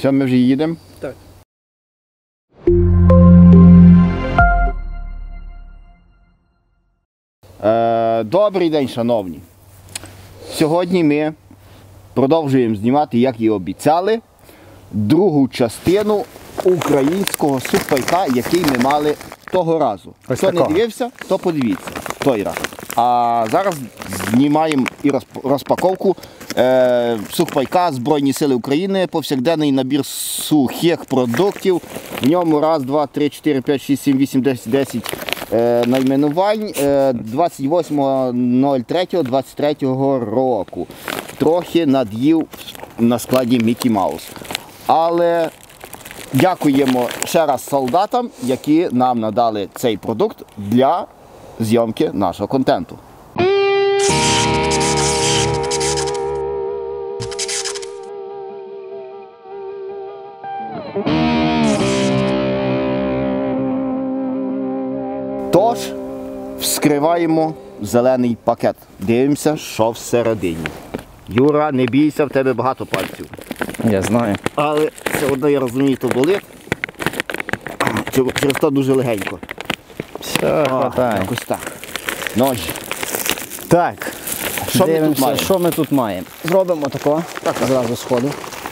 Все, ми вже їдемо? Так. Добрий день, шановні. Сьогодні ми продовжуємо знімати, як і обіцяли, другу частину українського сухпайка, який ми мали того разу. Ось Хто такого. не дивився, то подивіться той раз. А зараз знімаємо і розпаковку сухпайка Збройні Сили України, повсякденний набір сухих продуктів. В ньому 1, 2, 3, 4, 5, 6, 7, 8, 10 найменувань 28.03.23 року. Трохи над'їв на складі Мікі Маус. Але дякуємо ще раз солдатам, які нам надали цей продукт для зйомки нашого контенту. Тож, вскриваємо зелений пакет. Дивимося, що всередині. Юра, не бійся, в тебе багато пальців. Я знаю. Але все одно, я розумію, то болить. Через то дуже легенько. Все, хватає. Якось так. Ножі. Так, Що ми тут дивимося, маємо? що ми тут маємо. Зробимо тако, зразу сходу.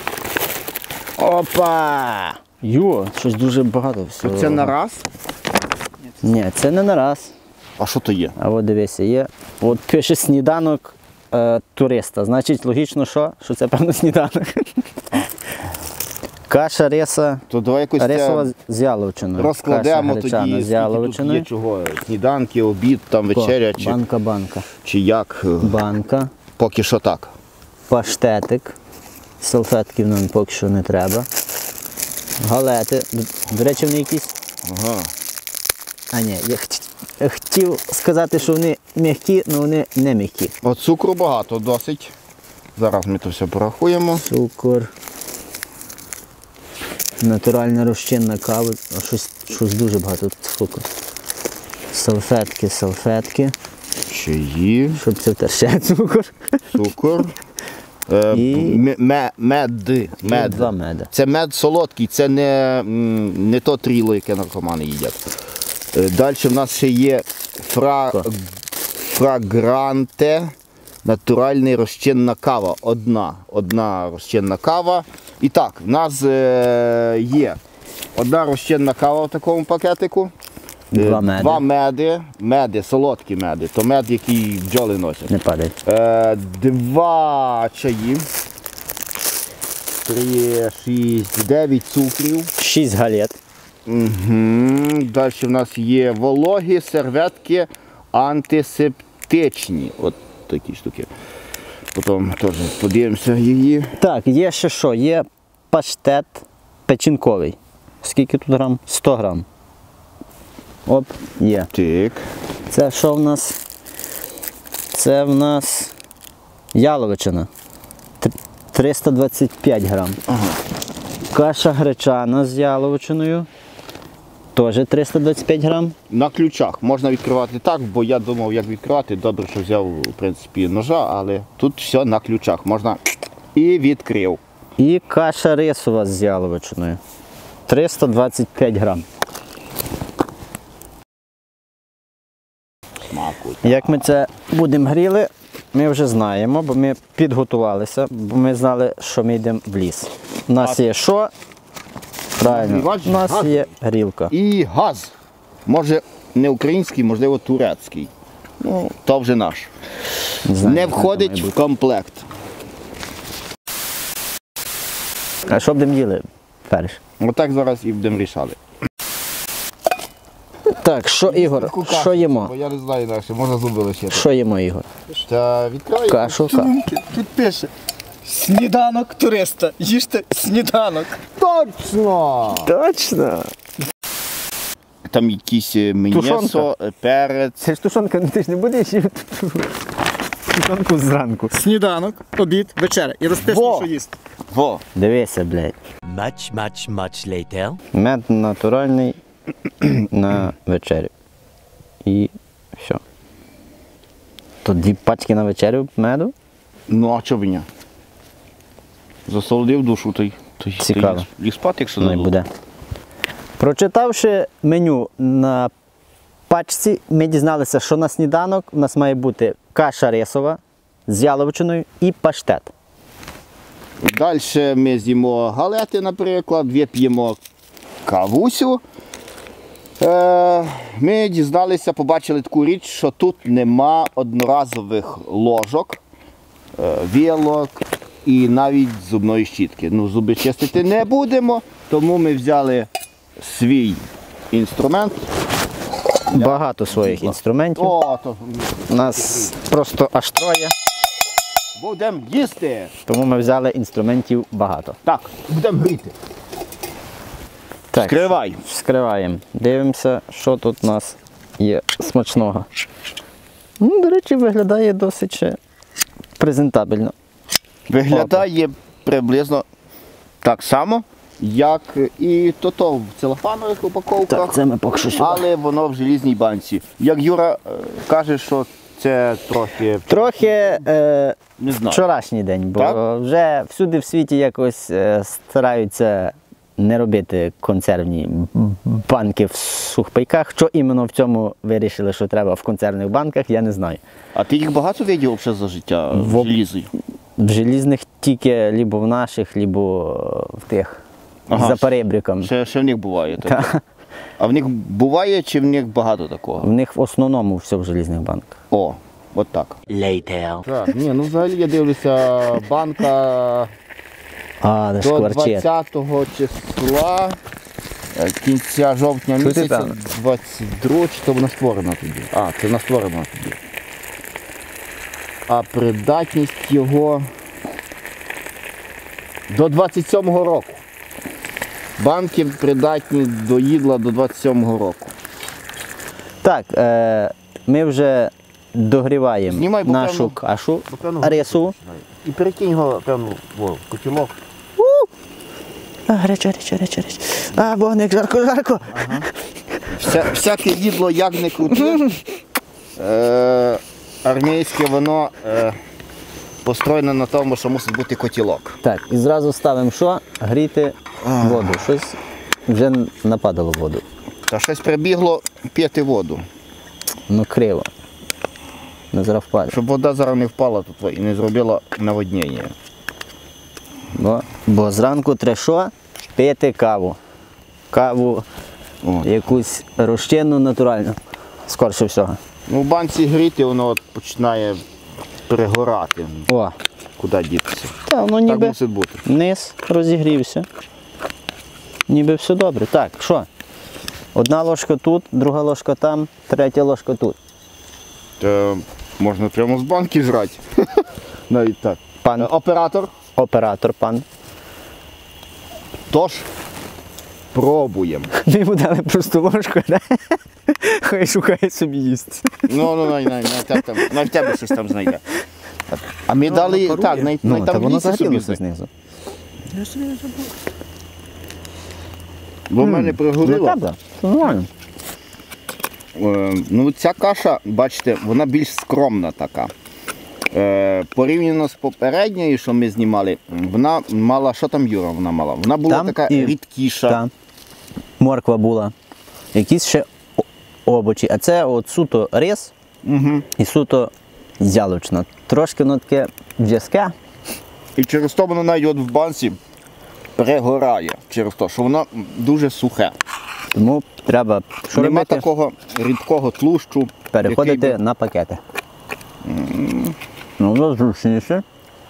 Опа! Йо, щось дуже багато всього. Це на раз? Ні, це не на раз. А що то є? А от дивися, є. От пише сніданок туриста. Значить, логічно, що це певно сніданок. Каша риса. То давай якось Рисова це з яловичиною. розкладемо Каша тоді, гречана з скільки тут яловичиною. є чого. Сніданки, обід, там вечеря, Банка. чи як. Банка. Поки що так. Паштетик. Салфетків нам поки що не треба. Галети. До речі, вони якісь. Ага. А ні, я хотів сказати, що вони м'які, але вони не м'які. От цукру багато досить. Зараз ми то все порахуємо. Цукор. Натуральна розчинна кава. А щось дуже багато цукру. Салфетки. Чаї, Щоб це втерше цукор. цукор. І Мед. два меда. Це мед солодкий, це не то тріло, яке наркомани їдять. Далі в нас ще є фрагранте, натуральна розчинна кава. Одна розчинна кава. І так, в нас є одна розчинна кава в такому пакетику. Два меди. Два меди, солодкі меди. То мед, який бджоли носять. Не падай. Два чаї. 3, 6, 9 цукрів. 6 галет. Далі в нас є вологі серветки антисептичні. От такі штуки. Потім теж подивимося її. Так, є ще що? Є паштет печінковий. Скільки тут грам? 100 грам. Оп, є. Так. Це що в нас? Це в нас яловичина. 325 грам. Ага. Каша гречана з яловичиною. Теж 325 грам. На ключах. Можна відкривати так, бо я думав, як відкривати. Добре, що взяв, в принципі, ножа, але тут все на ключах. Можна і відкрив. І каша рисова з яловичиною. 325 грам. Смаку. Як ми це будемо гріли, ми вже знаємо, бо ми підготувалися, бо ми знали, що ми йдемо в ліс. У нас є що? Правильно, у нас є грілка. І газ. Може не український, можливо турецький. Ну, то вже наш. Не входить в комплект. А що будемо їли перш? Отак зараз і будемо рішати. Так, що, Ігор, що їмо? Бо я не знаю інакше, можна зуби лишити. Що їмо, Ігор? Та відкривай. Кашу. Тут пише сніданок туриста. Їжте сніданок. Точно! Точно! Там якісь м'ясо, перець. Це ж тушонка, ти ж не будеш їсти тушонку зранку. Сніданок, обід, вечеря. І розписано, Во! що їсти. Во! Дивися, блядь. Much later. Мед натуральний на вечерю. І все. То 2 пачки на вечерю меду? Ну а чого б ні? Засолодив душу той. Цікаво. Ліг спати, якщо Ну не і було. буде. Прочитавши меню на пачці, ми дізналися, що на сніданок у нас має бути каша рисова з яловичиною і паштет. Далі ми з'їмо галети, наприклад, вип'ємо кавусю. Ми дізналися, побачили таку річ, що тут нема одноразових ложок, вілок і навіть зубної щітки. Ну, зуби чистити не будемо, тому ми взяли свій інструмент. Багато своїх інструментів. О, то У нас просто аж троє, будемо їсти. тому ми взяли інструментів багато. Так, будемо гріти. Так, Скривай. Вскриваємо. Дивимося, що тут у нас є смачного. Ну, до речі, виглядає досить ще презентабельно. Виглядає приблизно так само, як і то в целофанових упаковках, Так, це ми поки що сюди. але воно в желізній банці. Як Юра каже, що це Трохи не знаю. вчорашній день, бо Так? вже всюди в світі якось стараються не робити консервні банки в сухпайках. Що іменно в цьому вирішили, що треба в консервних банках, я не знаю. А ти їх багато видів взагалі за життя в В- желізі? В желізних тільки либо в наших, либо в тих за перебріком. Ще в них буває таке. А в них буває чи в них багато такого? В них в основному все в желізних банках. О, от так. Later. Так, ні, ну взагалі я дивлюся, банка А, де до шкварчить. 20-го числа, кінця жовтня Що ти місяця, там? 22 чи то вона створена тоді. А, це вона створена тоді. А придатність його до 27-го року. Банки придатні до їдла до 27-го року. Так, ми вже догріваємо Знімай, бо нашу певно- кашу бо певно рису. І перекинь його, певно, в котілок. Гаряче. А, вогник, жарко. Всяке їдло, як не крути, армійське, воно построєне на тому, що мусить бути котілок. Так, і зразу ставимо що? Гріти воду. Щось вже нападало воду. Та щось прибігло п'яти воду, Ну криво. Не зараз впаде. щоб вода зараз не впала тут і не зробила наводнення. Бо зранку треба що? Пити каву. Каву О. якусь розчинну, натуральну. Скорше всього. Ну, в банці гріти, воно от починає перегорати. О, Куди дітися? та воно Так ніби мусить бути. низ розігрівся. Ніби все добре. Так, що? Одна ложка тут, друга ложка там, третя ложка тут. Можна прямо з банки жрати. Навіть так. Пан Оператор. пан. Тож, пробуємо. Ми йому дали просто ложку, да? Хай шукає собі їсти. Ну, на тебе щось там знайде. А ми дали, так, Ну, та там воно лісі собі загрілося знайде. знизу. Бо в мене пригоріло. Правда? Це нормально. Ну, ця каша, бачите, вона більш скромна така. Порівняно з попередньою, що ми знімали, вона мала, що там Юра вона мала? Вона була Там така і- рідкіша. Там морква була. Якісь ще овочі. А це от суто рис і суто яловичина. Трошки воно таке в'язке. І через то воно навіть от в банці перегорає. Через те, що воно дуже сухе. Тому треба що Нема робити? такого рідкого тлущу. Переходити який би- на пакети. Ну, воно зручніше.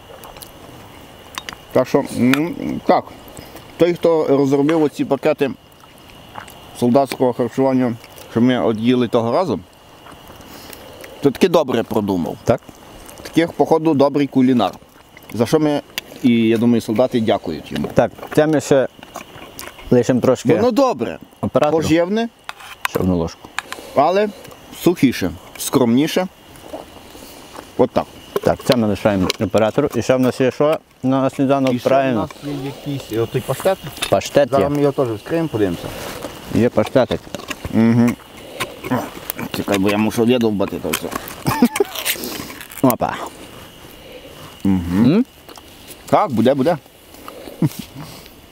Так що, так, той, хто розробив оці пакети солдатського харчування, що ми от їли того разу, то таки добре продумав. Так. Таких, походу, добрий кулінар. За що ми, і я думаю, солдати дякують йому. Так, це ми ще лишимо трошки Воно добре, оператору. поживне, Ще одну ложку. але сухіше, скромніше. От так. Так, це ми лишаємо оператору. І ще в нас є що на сніданок? І ще в Правильно. нас є якийсь отой паштет. Паштет Зараз є. ми його теж вскриємо, подивимося. Є паштетик. Чекай, бо я мушу відовбати то все. Опа. Так, буде.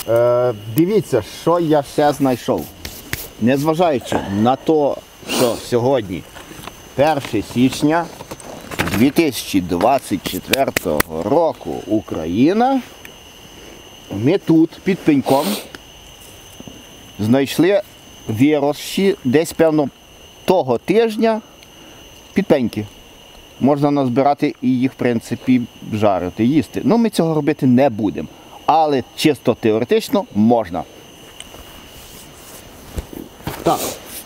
Дивіться, що я ще знайшов. Незважаючи на те, що сьогодні 1 січня 2024 року Україна, ми тут під пеньком знайшли вирощі десь, певно, того тижня підпеньки. Можна назбирати і їх, в принципі, жарити, їсти. Ну, ми цього робити не будемо. Але чисто теоретично можна. Так.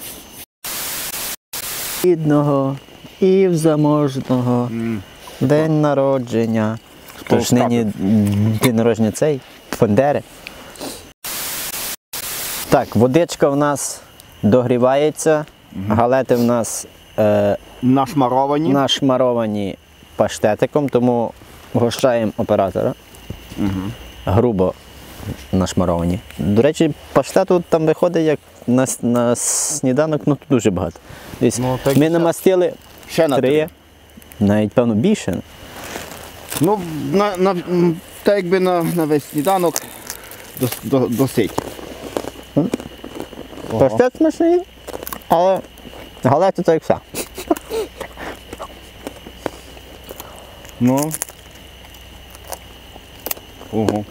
Бідного і в заможного. День народження. Тож нині день народження цей, Бандери. Так, водичка в нас догрівається, галети в нас нашмаровані паштетиком, тому гощаємо оператора. Грубо нашмаровані. До речі, паштету там виходить як на сніданок, ну дуже багато. Тобто, ми намастили ще на 3, навіть певно більше. Ну, так якби на весь сніданок досить. Паштет смачний, але галети це як все. Ну. Ого.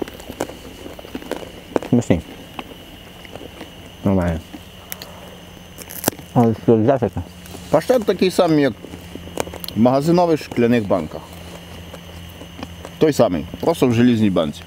Смачний. Нормально. Але що для таке? Паштет такий самий, як в магазинових шкляних банках. Той самий, просто в желізній банці.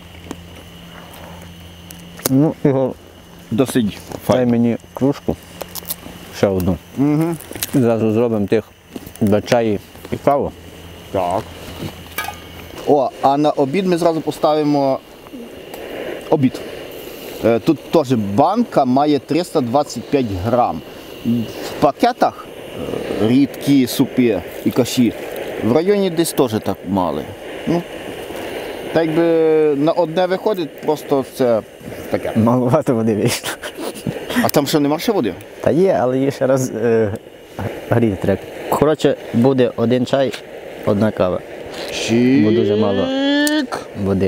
Ну, його Досить дай файно. мені кружку. Ще одну. Угу. І зразу зробимо тих до чаю і каву. Так. О, а на обід ми зразу поставимо обід. Тут теж банка має 325 грам. В пакетах рідкі супи і каші в районі десь теж так мали. Ну, так якби на одне виходить, просто це таке. Маловато води вийшло. А там що, нема ще води? Та є, але є ще раз гріти треба. Коротше, буде один чай, одна кава. Бо дуже мало води.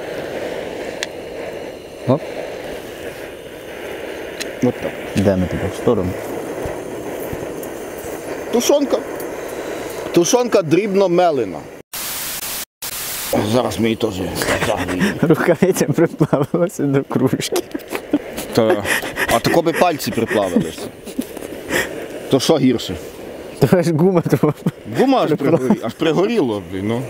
Оп. От так. Де ми тебе в сторону? Тушонка. Тушонка дрібно мелена. Зараз ми її теж загріємо. Рукавиця приплавилася до кружки. А тако би пальці приплавилися. То що гірше? То ж гума того. Гума аж пригоріло. Ну.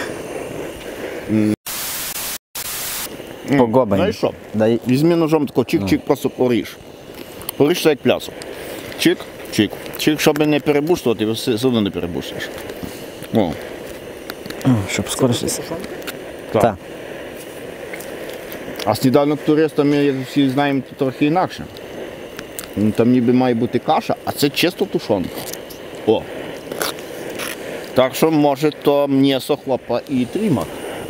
Погобані. Знаєш що? Дай. Візьми ножом тако чик-чик, просто поріж. Поріж це як плясок. Чик, чик. Чик, щоб не перебуштувати, все одно не перебуштуєш. О. Щоб скоріше. Так. А сніданок туриста, ми, як всі знаємо, трохи інакше. Там ніби має бути каша, а це чисто тушонка. О. Так що, може, то м'ясо хлопа і тримак.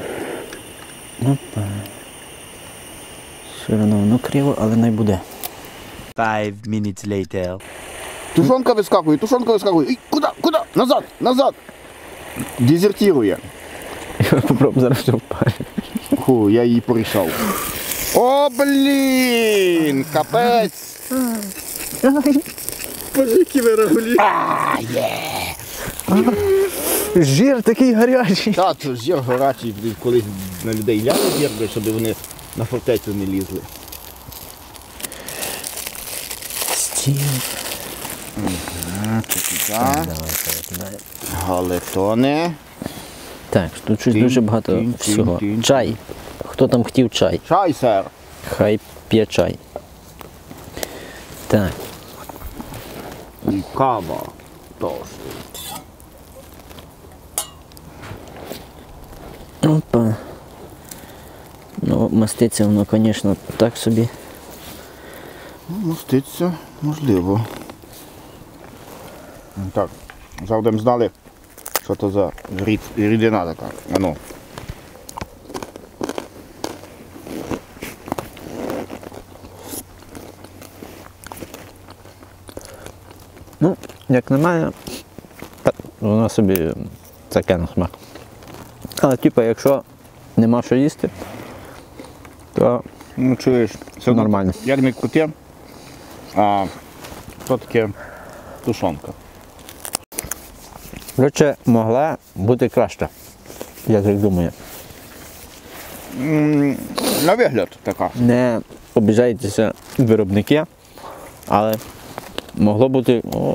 Опа. Все одно воно криво, але не буде. 5 minutes later. Тушонка вискакує, тушонка вискакує. Ій, куди? Куди? Назад, назад. Дезертирує. Попробуй зараз все впаде. Фу, я її порішав. О, блін, капець. Боже, які ви рагулі. Жир такий гарячий. Так, це зір горячий, колись на людей ляли зір, щоб вони на фортецю не лізли. Стіл. Галетони. Так, тут щось дуже багато всього. Чай. Хто там хотів чай? Чай, сер. Хай п'є чай. Так. І кава. Тож. Опа. Ну, маститься воно, звісно, так собі. Моститься, можливо. Так, завжди знали, що це за рідина така. Ану. Ну, як на мене, так, воно собі таке на смак. Але типу, якщо нема що їсти, то То Ну, чуєш, це нормально. Як не крути, а то таке тушонка. Коротше, могла бути краще, я так думаю. На вигляд така. Не обіжайтеся виробники, але могло бути. О,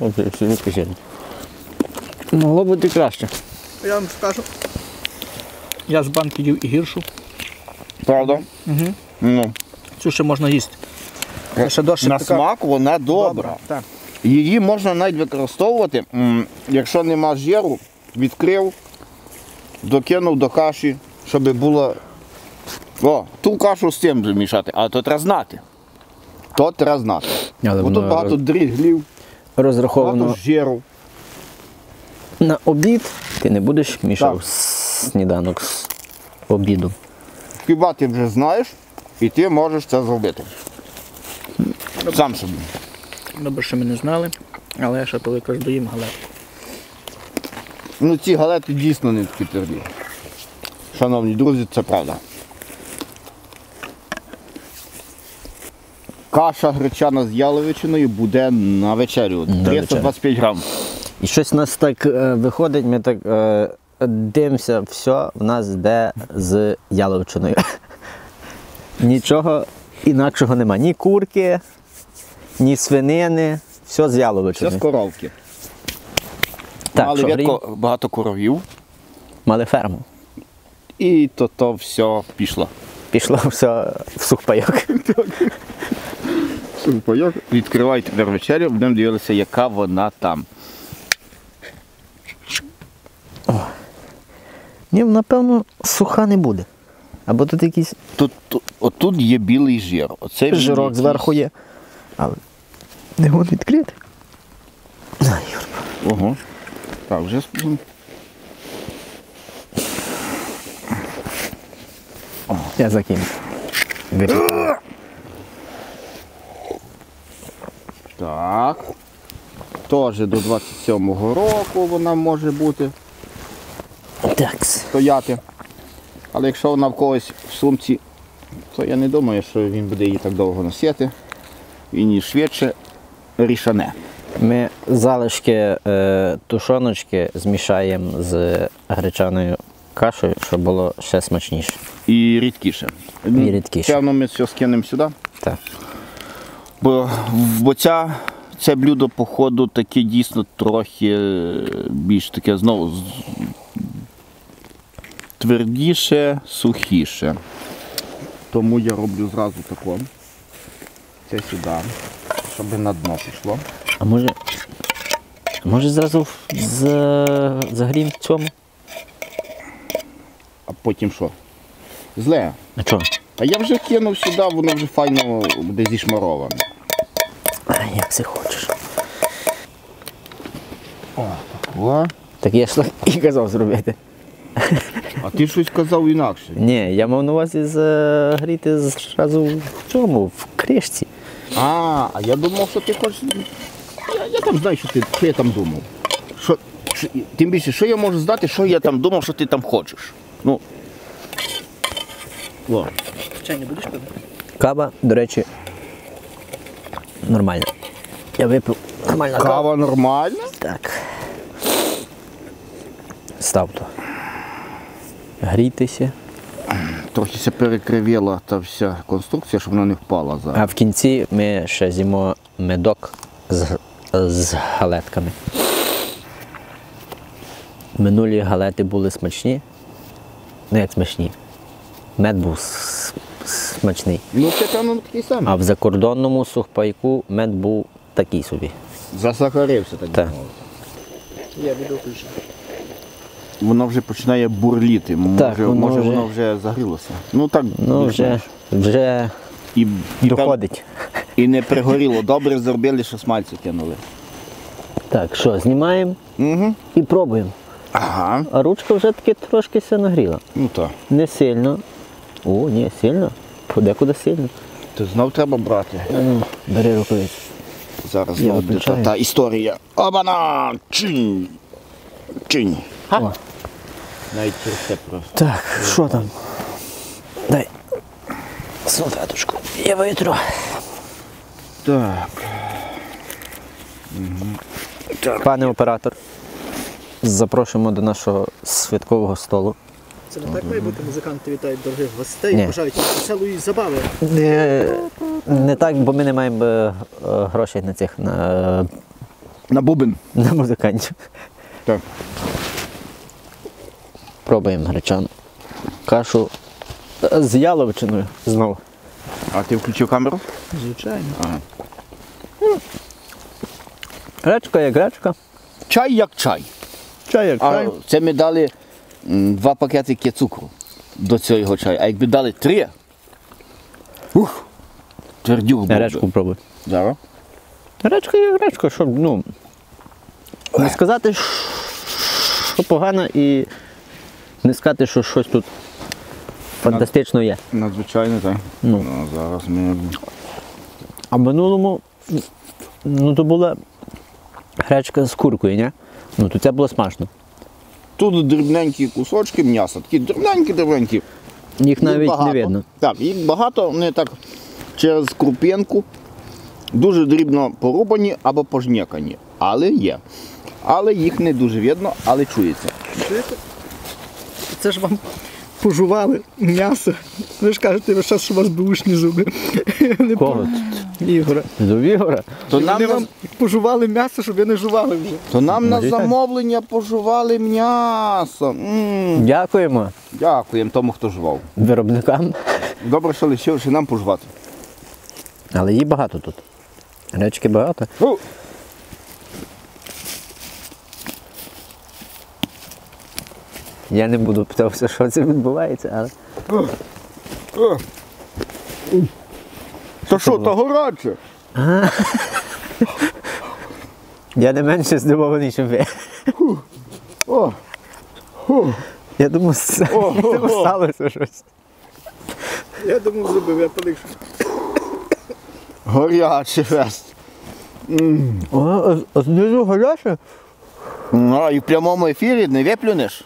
могло бути краще. Я вам скажу. Я з банки їв і гіршу. Правда? Ну, Цю ще можна їсти. Це ще досить на така смак вона добра. Так. Її можна навіть використовувати, якщо нема жиру, відкрив, докинув до каші, щоб було. О, ту кашу з цим мішати, але то треба знати. То треба знати. Але Бо тут воно багато дріглів, розраховано багато жиру. на обід, ти не будеш мішав Так. сніданок з обідом. Хіба ти вже знаєш, і ти можеш це зробити. Сам собі. Добре, що ми не знали, але я ще коли якраз доїм галетку. Ну ці галети дійсно не такі тверді. Шановні друзі, це правда. Каша гречана з яловичиною буде на вечерю. На 325 грам. І щось у нас так виходить, ми так дивимося, все в нас йде з яловичиною. Нічого інакшого нема. Ні курки, ні свинини, все з Це яловичиною. з коровки. Так, Мали що рідко грім? багато коровів. Мали ферму. І то все пішло. Пішло все в сухпайок. Відкривайте тепер вечерю, будемо дивитися, яка вона там. Ні, напевно, суха не буде. Або тут якийсь Отут є білий жир. Оце він жирок якийсь. зверху є. Але не воно відкрити. Ого. Так, вже спробуємо. Я закину. Так. Теж до 27-го року вона може бути Такс. стояти. Але якщо вона в когось в сумці, то я не думаю, що він буде її так довго носити. Він її швидше рішане. Ми залишки тушоночки змішаємо з гречаною кашею, щоб було ще смачніше. І рідкіше. І рідкіше. Певно, ми все скинемо сюди. Так. Бо це блюдо, походу, таке дійсно трохи більш таке, знову, твердіше, сухіше. Тому я роблю зразу тако. Це сюди, щоб на дно пішло. А може зразу загрім в цьому? А потім що? Зле. А чого? А я вже кинув сюди, воно вже файно буде зішмароване. Як це хочеш. О. Так я ж так і казав зробити. А ти щось казав інакше. Ні, я мав на увазі загріти зразу в цьому, в кришці. А я думав, що ти хочеш. Я там знаю, що я там думав. Тим більше, що я можу знати, що я там думав, що ти там хочеш. Ну. О. Чай не будеш пити? Кава, до речі, нормальна. Я випив нормальна кава. Кава нормальна? Так. Став то. Грійтеся. Трохи се перекривіла та вся конструкція, щоб вона не впала зараз. А в кінці ми ще з'їмо медок з галетками. Минулі галети були смачні. Ну як смачні. Мед був смачний. Ну це певно такий самий. А в закордонному сухпайку мед був такий собі. Засахарився, так Так. би мовити. Я відео включу. Воно вже починає бурліти. Так, Може воно воно вже загрілося. Ну так, Ну вже і доходить. І не пригоріло. Добре зробили, що смальцю кинули. Так, що, знімаємо Угу. і пробуємо. Ага. А ручка вже таки трошки все нагріла. Ну так. Не сильно. О, ні, сильно. Подекуди сильно. То знов треба брати. А ну, бери рукавицю. Зараз Я знову буде виключаю. та історія. Обана! Чинь! Чинь! О. Навіть через це просто. Так, що там? Дай. Салфеточку. Я витру. Так. Пане оператор, запрошуємо до нашого святкового столу. Це не так має бути, музиканти вітають дорогих гостей, Ні. бажають їм веселої забави. Не так, бо ми не маємо грошей на цих На бубен. на музикантів. Так. Пробуємо гречану кашу з яловичиною знову. А ти включив камеру? Звичайно. Гречка як гречка, Чай як чай. чай як А чай. це ми дали 2 пакетики цукру до цього чаю. А якби дали 3, твердюк був би. Гречку пробуй. Зараз. Гречка є гречка, що, ну, не сказати, що погано і не сказати, що щось тут фантастично є. Надзвичайно, так. Ну. Зараз ми... А в минулому, ну, то була гречка з куркою, ні? Ну, то це було смачно. Тут дрібненькі кусочки м'яса, такі дрібненькі. Їх навіть багато. не видно. Так, їх багато, вони так через круп'янку, дуже дрібно порубані або пожнякані. Але є. Але їх не дуже видно, але чується. Чуєте? Це ж вам пожували м'ясо. Ви ж кажете весь час, що у вас бушні зуби. Не Кого? Ігора. До Ігора? То Вони вам пожували м'ясо, щоб ви не жували вже. То нам на Може, так. замовлення пожували м'ясо. Дякуємо Дякуємо тому, хто жував. виробникам. Добре, що лишивши нам пожувати. Але її багато тут. Гречки багато. Я не буду питатися, що це відбувається, але. То що, то гаряче? Я не менше здивований, ніж ви. О, Я думаю, сталося щось. Я думав, зуби випали. гаряче фест. А знизу гаряче? А, і в прямому ефірі не виплюнеш?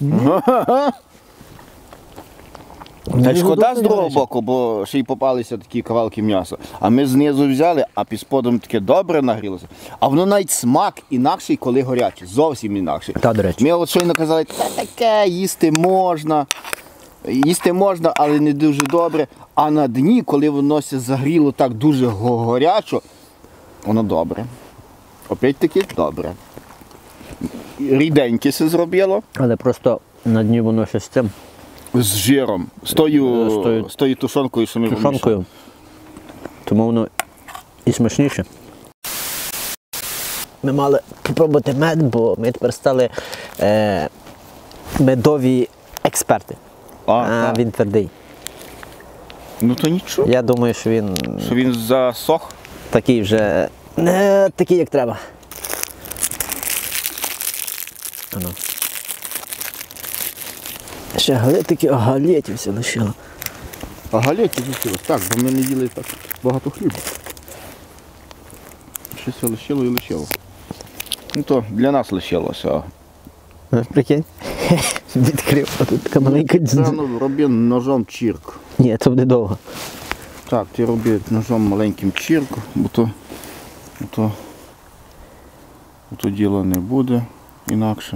Та шкода з другого боку, бо ще й попалися такі кавалки м'яса. А ми знизу взяли, а під сподом таке добре нагрілося. А воно навіть смак інакший, коли гаряче. Зовсім інакший. Та, до речі. Ми от щойно казали, та таке, їсти можна. Їсти можна, але не дуже добре. А на дні, коли воно все загріло так дуже горячо, воно добре. Опять-таки добре. Ріденьке се зробило. Але просто на дні воно щось з цим З жиром, з тою тушонкою, що ми тушонкою. Тому воно і смачніше. Ми мали попробувати мед, бо ми тепер стали медові експерти. А він твердий. Ну то нічого, Я думаю, що він засох. такий вже не такий, як треба. Ану. Ще галетів все лишило. А галеті зусилось. Так, бо ми не їли так багато хліба. Щось лишило і лишило. Ну то для нас лишилося. Прикинь? Відкрив, а тут така маленька дзюдзя. Рано роби ножом чірк. Ні, це буде довго. Так, ти роби ножом маленьким чірк, бо то діло не буде інакше.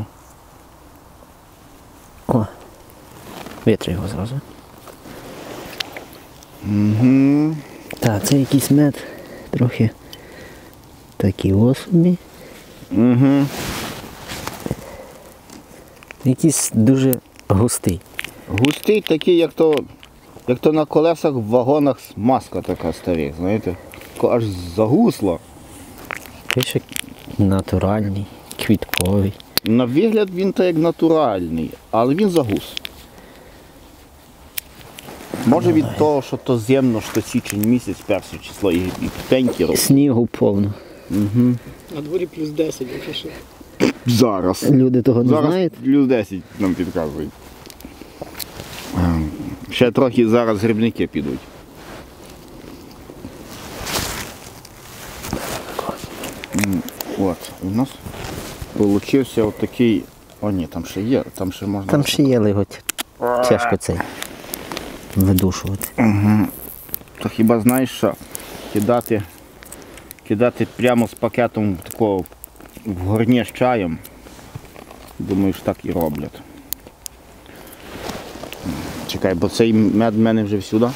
О, вітри його зразу. Угу. Так, це якийсь мед, трохи такий особі. Угу. Якийсь дуже густий. Густий такий, як то на колесах в вагонах маска така старих, знаєте. Аж загусло. Пише натуральний, квітковий. На вигляд він то як натуральний, але він загус. Може від того, що то зимно, що січень місяць, перше число і пеньки роблять. Снігу повно. На дворі плюс 10, якщо що. Зараз. Люди того не Зараз знають. плюс 10 нам підказують. Ще трохи зараз грибники підуть. От, у нас получився отакий. О ні, там ще є, там ще можна. Там ще є його тяжко цей видушувати. То хіба знаєш що? Кидати прямо з пакетом такого в горні з чаєм. Думаю, що так і роблять. Чекай, бо цей мед в мене вже всюди.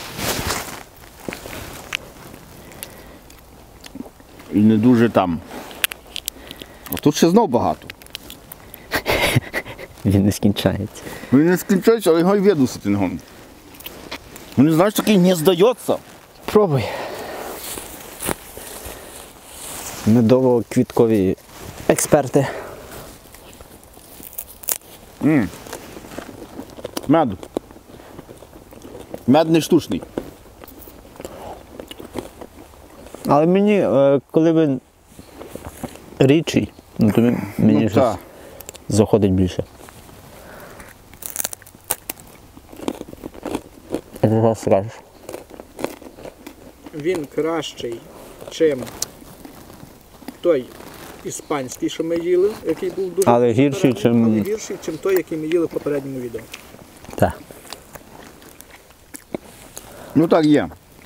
І не дуже там. А тут ще знов багато. Він не скінчається. Він не скінчається, але його й видусити не гон. Він, знаєш, такий не здається. Пробуй. Медово-квіткові експерти. Мед. Мед не штучний. Але мені, коли він рідший, ну, то мені щось так. заходить більше. Як ти зараз скажеш? Він кращий, чим той іспанський, що ми їли, який був дуже Але гірший, чим- але гірший, чим той, який ми їли в попередньому відео. Так. Ну так є.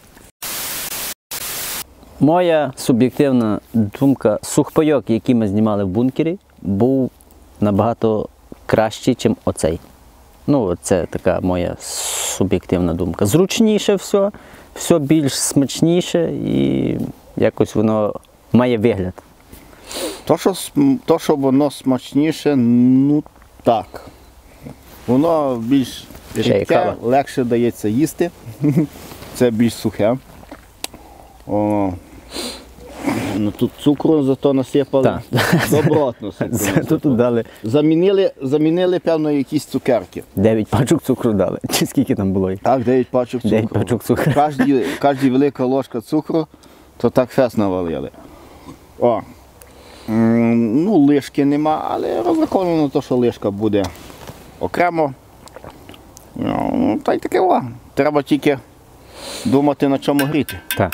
Моя суб'єктивна думка, сухпайок, який ми знімали в бункері, був набагато кращий, ніж оцей. Ну, це така моя суб'єктивна думка. Зручніше все більш смачніше і якось воно має вигляд. То, що воно смачніше, ну так. Воно більш Ще й рідке, кава. легше дається їсти. Це більш сухе. О, ну, тут цукру зато насипали. Так. Добротно цукру насипали. Тут дали Замінили, певно, якісь цукерки. 9 пачок цукру дали. Чи скільки там було їх? Так, 9 пачок цукру. 9 пачок цукру. Кожній велика ложка цукру, то так фест навалили. О. Ну, лишки нема, але розраховано на те, що лишка буде окремо. Ну, та й таке о. Треба тільки думати, на чому гріти. Так.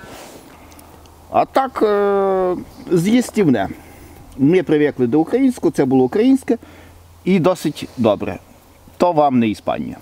А так, з'їстівне. Ми привикли до українського, це було українське і досить добре. То вам не Іспанія.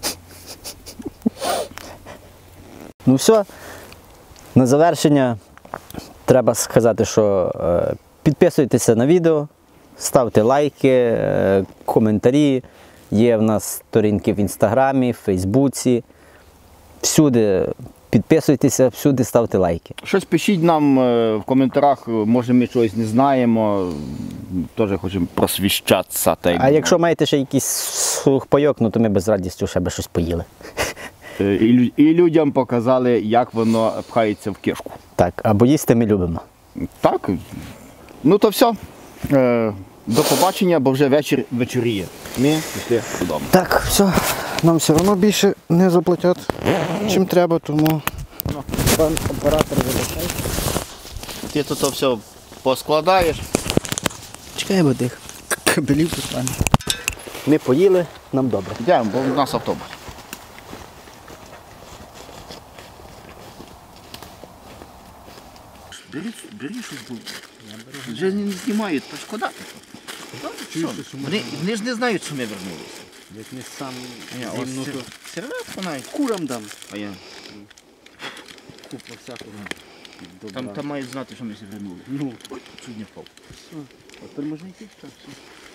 Ну все, на завершення треба сказати, що підписуйтеся на відео, ставте лайки, коментарі. Є в нас сторінки в Інстаграмі, в Фейсбуці. Всюди підписуйтеся, всюди ставте лайки. Щось пишіть нам в коментарях, може ми щось не знаємо, теж хочемо просвіщатися. А якщо маєте ще якийсь сухпайок, ну то ми без радістю ще би щось поїли. І людям показали, як воно пхається в кишку. Так, або їсти ми любимо. Так, ну то все. До побачення, бо вже вечоріє. Ми пішли додому. Так, все, нам все одно більше не заплатять, чим треба, тому пан оператор вибачає. Ти тут все поскладаєш. Чекай, бо тих кабелів тут пане. Ми поїли, нам добре. Йдемо, бо в нас автобус. Бери щось, бо вже не знімають, то шкода. Вони ж не знають, що ми вернулися. Як не сам Серветку навіть. курам дам. А я. Купа всякого. Там мають знати, що ми всі вернули. Ну, Чуть не впав. тепер можна йти? Так, все.